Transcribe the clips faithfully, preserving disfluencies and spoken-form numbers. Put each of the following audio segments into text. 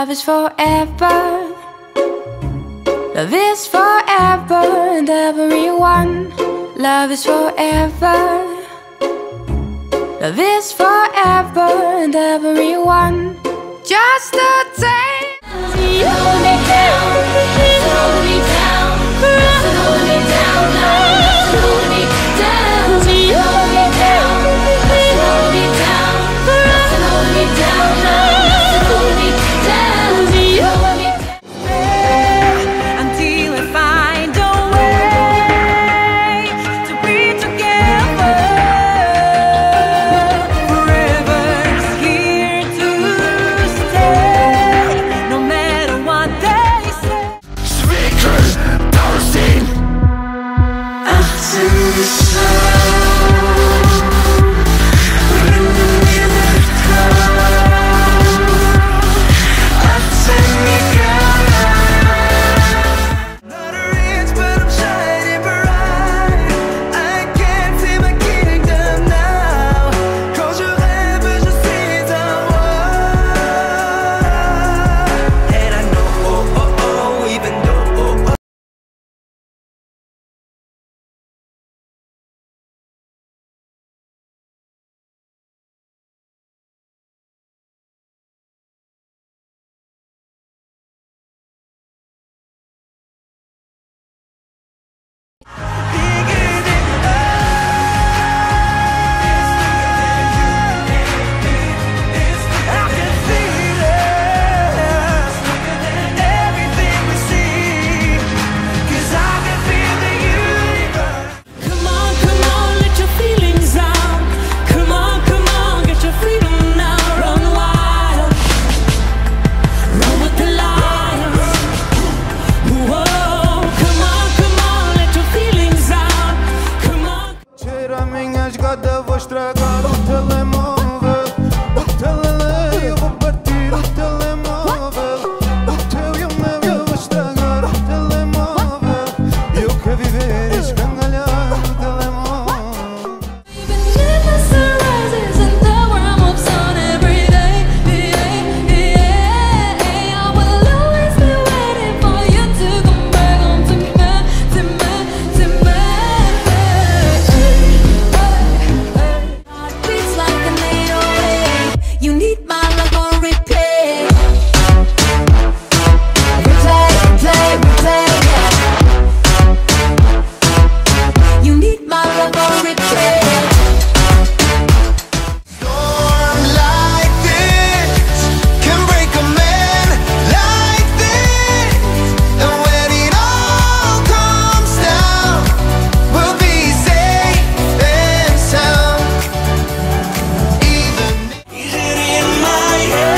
Love is forever. Love is forever and everyone. Love is forever. Love is forever and everyone. Just the same. Hold me down, hold me down, hold me down now. Hold me down, hold me down, hold me down, hold me down now. Hold me down, hold me down. Until I find a way to be together. Forever's here to stay, no matter what they say. Zwicker, Baustein. Achten so. Vou estragar o telemóvel. O telele, eu vou partir o telemóvel. O teu e o meu, eu vou estragar o telemóvel. Eu quero viver e escangalhar o telemóvel. Even if the sun rises and the world moves on every day, I will always be waiting for you to come back home to me, to me, to me. Beats like an eight oh eight. You need my love on replay. Replay, replay, replay. You need my love on replay. Storm like this can break a man like this. And when it all comes down, we'll be safe and sound. Even is it in my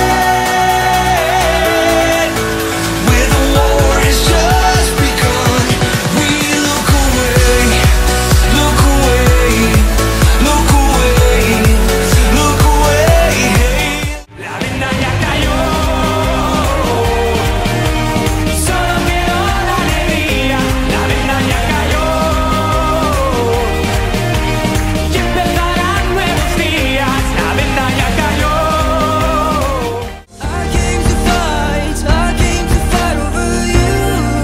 head where the war has just begun? We look away, look away, look away, look away. La venda ya cayó, solo quedó la alegría. La venda ya cayó y empezarán nuevos días. La venda ya cayó. I came to fight, I came to fight over you.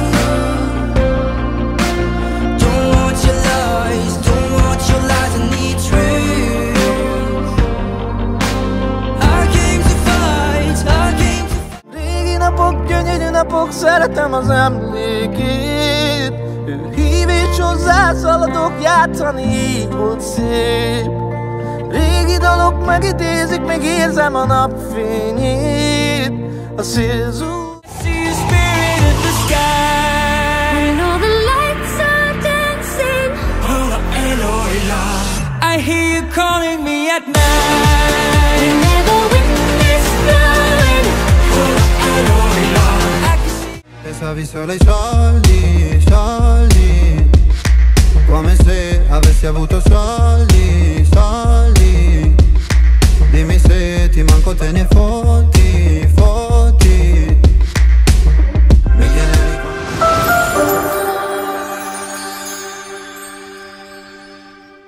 Don't want your lies, don't want your lies, I need truth. I came to fight, I came to Régi napok, gyönyörű napok, szeretem az emlékét. Ő hív és hozzászaladok, játszani így volt szép. Régi dalok megidézik, még érzem a napfényét. A szélzó see your spirit in the sky. When all the lights are dancing, Hola, Eloi, I hear you calling me at night. when the wind is blowing, Hola, Eloi, I can see. pensavi solo ai soldi, soldi. Come se avessi avuto soldi, soldi. Dimmi se ti manco te ne foti.